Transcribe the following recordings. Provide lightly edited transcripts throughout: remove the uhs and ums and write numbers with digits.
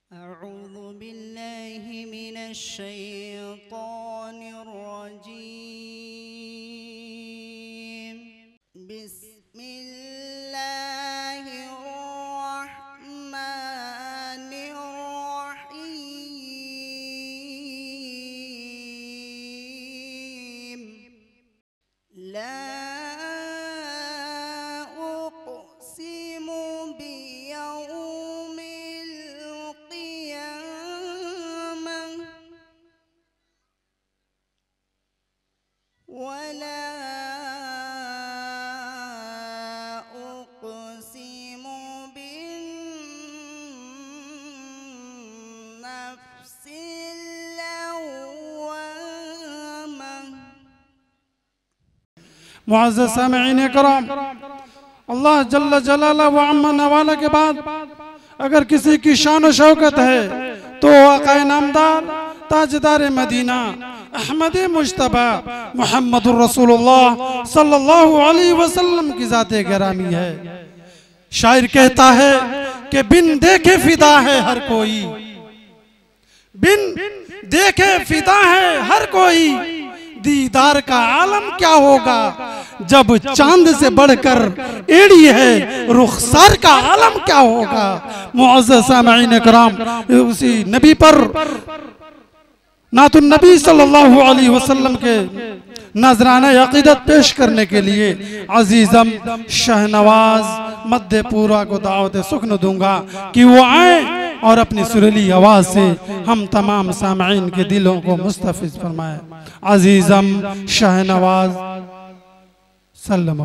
أعوذ بالله من الشيطان الرجيم. بسم الله الرحمن الرحيم. لا أقسم بيوم القيامة ولا أقسم بالنفس اللوامة. معزز سامعین اکرام، اللہ جل جلالہ و عما نوالا کے بعد اگر کسی کی شان و شوکت ہے تو آقا نامدار تاجدار مدینہ احمد مجتبی محمد الرسول اللہ صلی اللہ علیہ وسلم کی ذات گرامی ہے۔ شاعر کہتا ہے کہ بن دیکھے فدا ہے ہر کوئی، بن دیکھے فدا ہے ہر کوئی، دیدار کا عالم کیا ہوگا جب چاند سے بڑھ کر ایڑی ہے، رخسار کا عالم کیا ہوگا۔ معزز سامعین اکرام، اسی نبی پر نعت النبی صلی اللہ علیہ وسلم کے نذرانہ عقیدت پیش کرنے کے لیے عزیزم شہنواز مد پورا کو دعوت سکن دوں گا کہ وہ آئیں اور اپنی سریلی آواز سے ہم تمام سامعین کے دلوں کو مستفز فرمائیں۔ عزیزم شہنواز سلم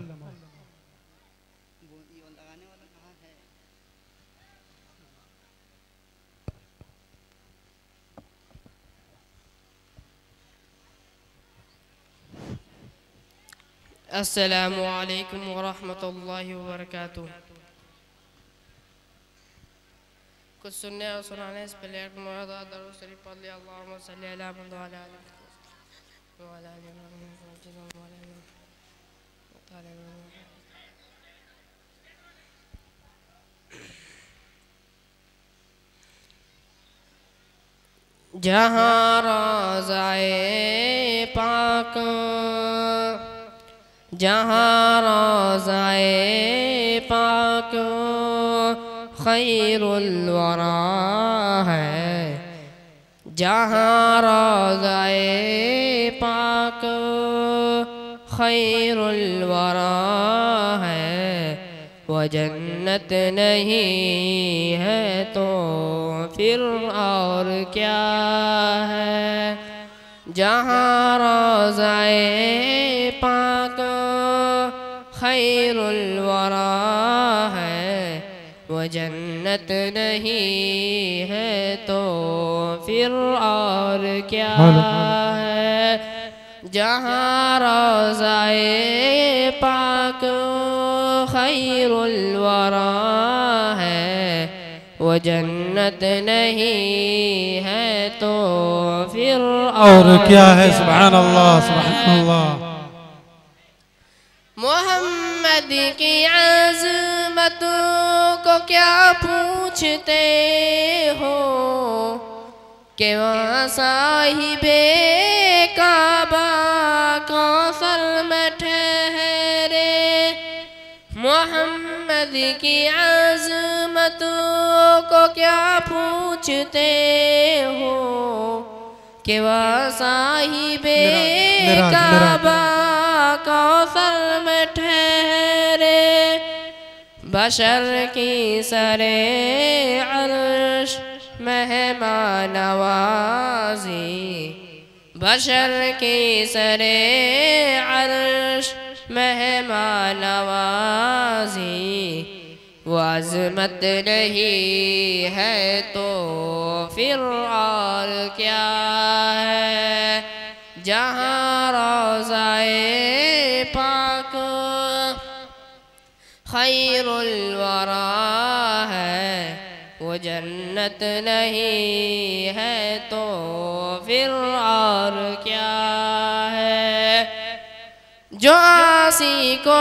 السلام علیکم ورحمۃ اللہ وبرکاتہ۔ کچھ سننے اور سنانے اس پہ لیٹ مرد درود شریف پڑھ لیا۔ اللہم صلی علی محمد وعلی آلہ جہاں روضۂ پاک، جہاں روضۂ پاک خیر الورا ہے، جہاں روضۂ پاک خیر الورا ہے، وہ جنت نہیں ہے تو پھر اور کیا ہے۔ جہاں روضۂ پاک خیر الورا ہے، وہ جنت نہیں ہے تو پھر اور کیا ہے۔ جہاں روضۂ پاک خیر الورا ہے، وہ جنت نہیں ہے تو پھر اور کیا ہے۔ سبحان اللہ سبحان اللہ۔ محمد کی عظمت کو کیا پوچھتے ہو کہ وہاں صاحب کعبہ کوثر میں ٹھہرے۔ محمد کی عظمت کو کیا پوچھتے ہو کہ وہ صاحب کعبہ کوثر میں ٹھہرے۔ بشر کی سر عرش مہمان نوازی، بشر کی سر عرش مہمان نوازی، وہ عظمت نہیں ہے تو پھر اور کیا ہے۔ جہاں روضۂ پاک خیر الورا ہے، وہ جنت نہیں ہے تو پھر اور کیا ہے۔ جو عاصی کو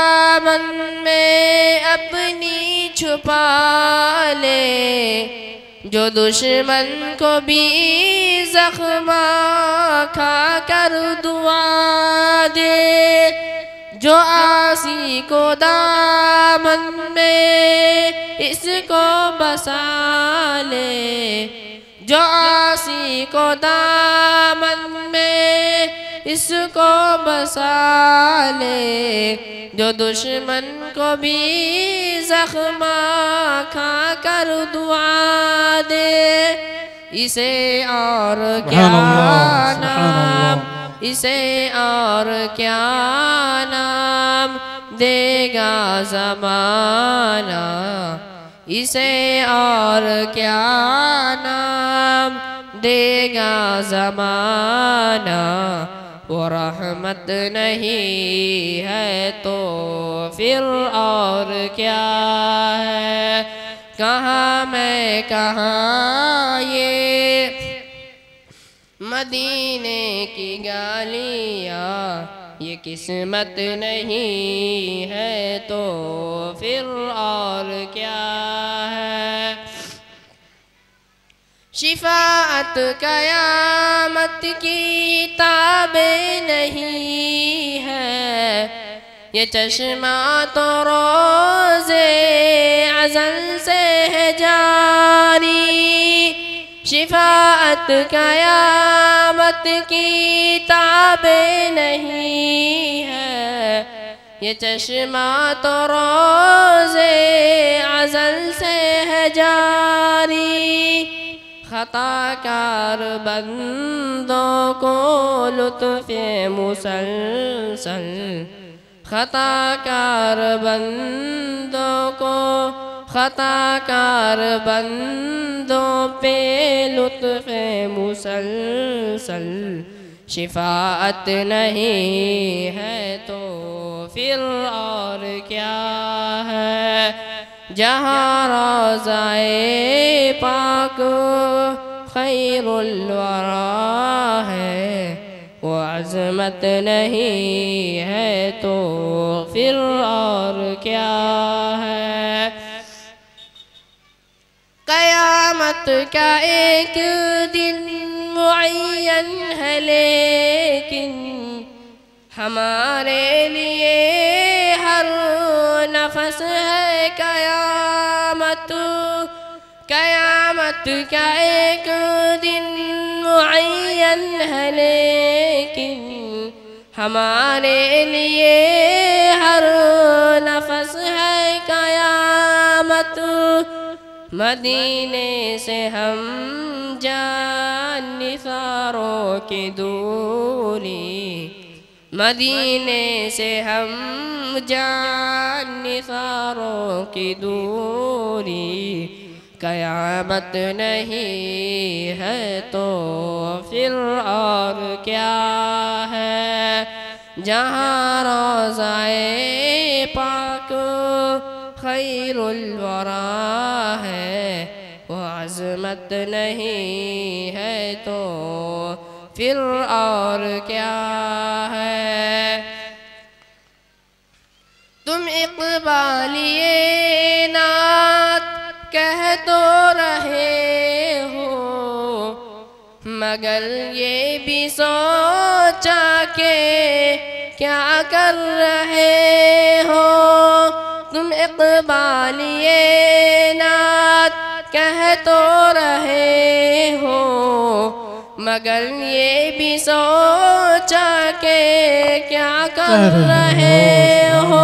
دامن میں اپنی چھپا لے، جو دشمن کو بھی زخم کھا کر دعا دے، جو عاصی کو دامن میں اس کو بسا لے، جو عاصی کو دامن میں اس کو بسا لے، جو دشمن کو بھی زخم کھا کر دعا دے، اسے اور کیا نام، اسے اور کیا نام دے گا زمانہ، اسے اور کیا نام دے گا زمانہ، وہ رحمت نہیں ہے تو پھر اور کیا ہے، کہاں میں کہاں یہ مدینے کی گالیاں، یہ قسمت نہیں ہے تو پھر اور کیا ہے، شفاعت قیامت کی تابع نہیں ہے، یہ چشمہ تو روز ازل سے ہے جاری، شفاعت قیامت کی تابع نہیں ہے، یہ چشمہ تو روز ازل سے ہے جاری، خطا کار بندوں کو لطف مسلسل، خطا کار بندوں کو، خطا کار بندوں پہ لطف مسلسل، شفاعت نہیں ہے تو پھر اور کیا ہے، جہاں روضہ پاک خیر الورا ہے، وہ عظمت نہیں ہے تو پھر اور کیا ہے، قیامت کا ایک دن معین ہے لیکن ہمارے لیے ہر نفس ہے قیامت، قیامت کا ایک دن معین ہے لیکن ہمارے لیے ہر نفس ہے قیامت، مدینے سے ہم جان نثاروں کی دوری، مدینے سے ہم جان نثاروں کی دوری، قیامت نہیں ہے تو پھر اور کیا ہے، جہاں روضہ پاک خیر الورا ہے، وہ عظمت نہیں ہے تو پھر اور کیا ہے، تم اقبالیے نعت کہہ تو رہے ہو، مگر یہ بھی سوچا کہ کیا کر رہے ہو، تم اقبالیے نعت کہہ تو رہے ہو، مگر یہ بھی سوچا کہ کیا کر رہے ہو،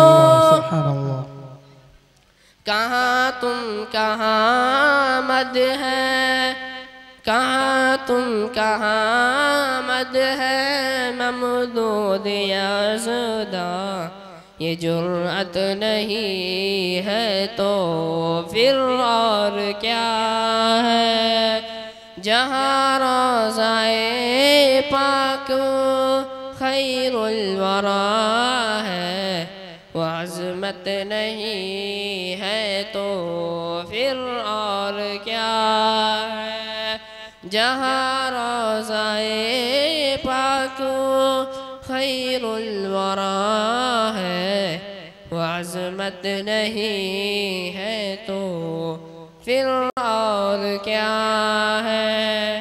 کہاں تم کہاں مد ہے، کہاں تم کہاں مد ہے ممدود یزداں، یہ جرأت نہیں ہے تو پھر اور کیا ہے، جہاں روضہ پاک خیر الورا ہے، وہ عظمت نہیں ہے تو پھر اور کیا ہے، جہاں روضہ پاک خیر الورا ہے، وہ عظمت نہیں ہے تو پھر اور کیا ہے.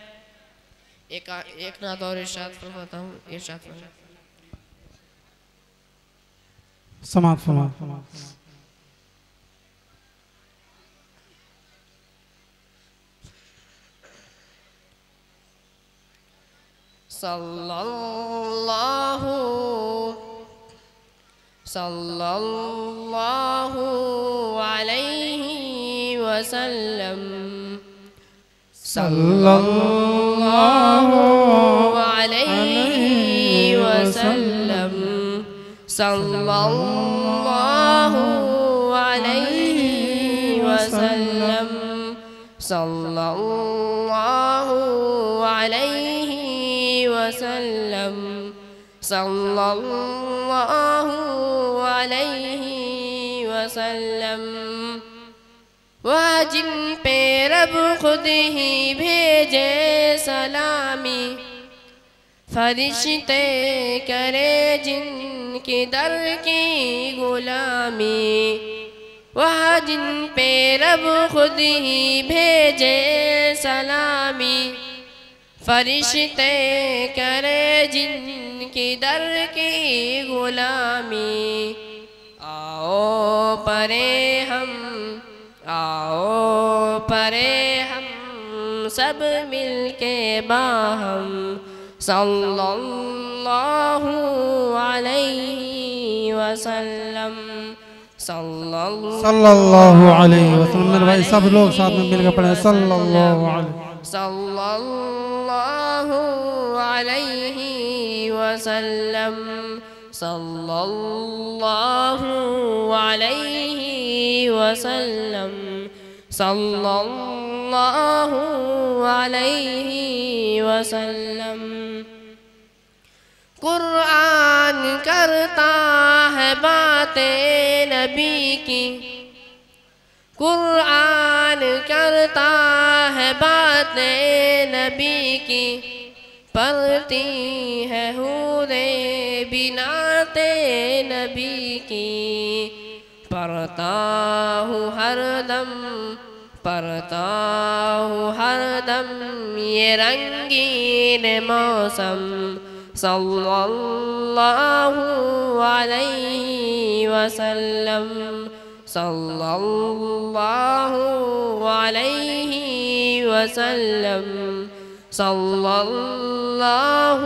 ایک نعت اور ارشاد فرماتا ہوں. ارشاد فرماتا ہوں. سماعت فرما. صلی اللہ علیہ وسلم. صلی اللہ علیہ وسلم. صلی اللہ علیہ وسلم. صلی اللہ علیہ وسلم. صلی اللہ علیہ وسلم. وہ جن پہ رب خود ہی بھیجے سلامی، فرشتے کرے جن کی در کی غلامی. وہ جن پہ رب خود ہی بھیجے سلامی، فرشتے کرے جن کی در کی غلامی. آؤ پڑھیں ہم، آؤ پڑھیں ہم سب مل کے باہم. صلی اللہ علیہ وسلم. صلی اللہ علیہ وسلم. میرے بھائی سب لوگ ساتھ میں مل کے پڑھیں. صلی اللہ علیہ. صلی اللہ علیہ وسلم. صلی اللہ علیہ وسلم. صلی اللہ علیہ وسلم. قرآن کرتا ہے باتیں نبی کی، قرآن کرتا ہے باتیں نبی کی. پڑھتی ہے حوریں بنات نبی کی. پڑھتا ہوں ہر دم، پڑھتا ہوں ہر دم یہ رنگین موسم. صلی اللہ علیہ وسلم. صلی اللہ علیہ وسلم. صلی اللہ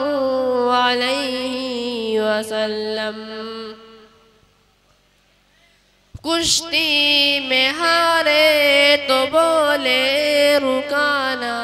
علیہ وسلم. کشتی میں ہارے تو بولے رکانا،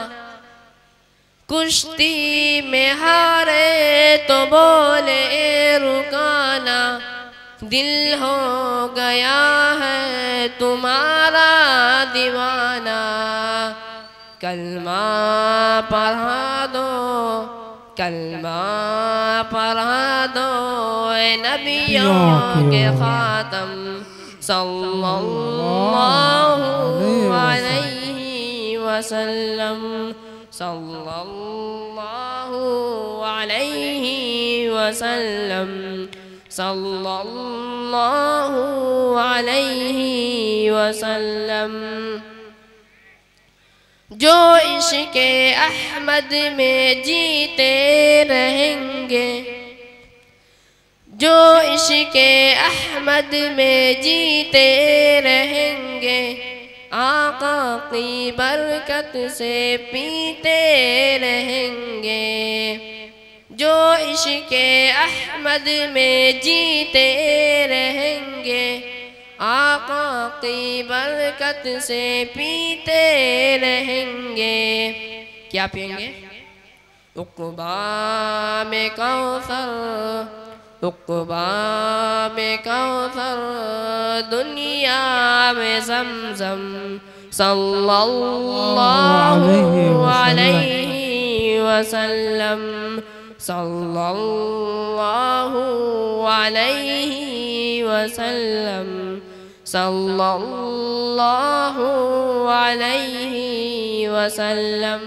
کشتی میں ہارے تو بولے رکانا. دل ہو گیا ہے تمہارا دیوانہ. کلمہ پڑھا دو، کلمہ پڑھا دو اے نبیوں کے خاتم. صلی اللہ علیہ وسلم. صلی اللہ علیہ وسلم. صلی اللہ علیہ وسلم. جو عشق احمد میں جیتے رہیں گے، جو عشق احمد میں جیتے رہیں گے، آقا کی برکت سے پیتے رہیں گے. جو عشق احمد میں جیتے رہیں گے، آقا کی برکت سے پیتے رہیں گے. کیا پئیں گے؟ عقبہ میں کوثر، عقبہ میں کوثر، دنیا میں زمزم. صلی اللہ علیہ وسلم. صلی اللہ علیہ وسلم. صلی اللہ علیہ وسلم.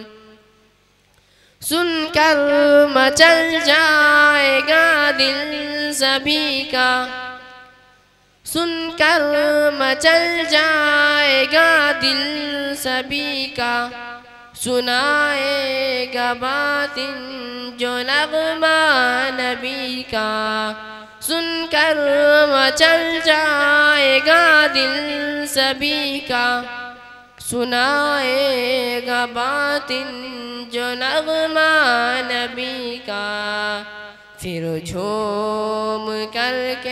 سن کر مچل جائے گا دل سبھی کا، سن کر مچل جائے گا دل سبھی کا سنائے گا باطن جو نغمہ نبی کا سن کر مچل جائے گا دل سبھی کا سنائے گا باطن جو نغمہ نبی کا پھر جھوم کر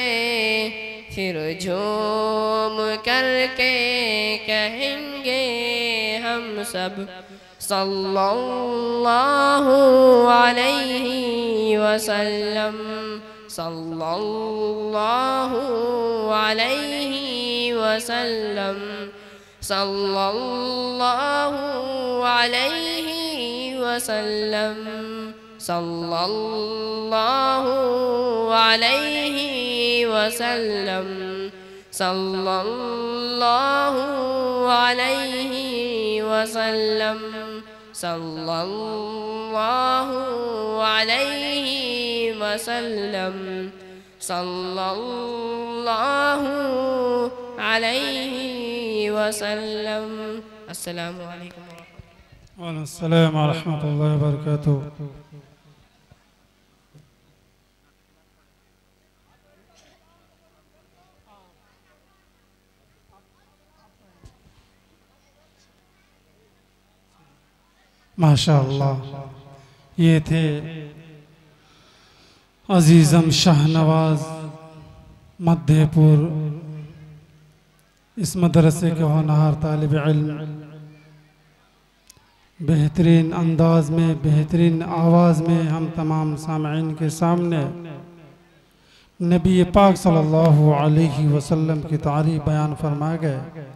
کے کہیں گے ہم سب صلی اللہ علیہ وسلم صلی اللہ علیہ وسلم صلی اللہ علیہ وسلم صلی اللہ علیہ وسلم صلی اللہ علیہ وسلم صلی اللہ علیہ وسلم صلی اللہ علیہ وسلم السلام علیکم وعلیکم السلام ورحمۃ اللہ وبرکاتہ. ماشاءاللہ یہ تھے عزیزم شاہ نواز مدھے پور اس مدرسے کے ہونہار طالب علم. بہترین انداز میں بہترین آواز میں ہم تمام سامعین کے سامنے نبی پاک صلی اللہ علیہ وسلم کی تعریف بیان فرما گئے.